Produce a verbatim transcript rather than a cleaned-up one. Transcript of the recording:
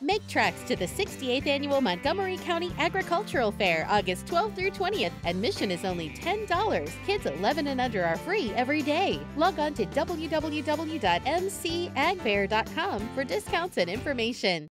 Make tracks to the sixty-eighth Annual Montgomery County Agricultural Fair, August twelfth through twentieth. Admission is only ten dollars. Kids eleven and under are free every day. Log on to w w w dot m c ag fair dot com for discounts and information.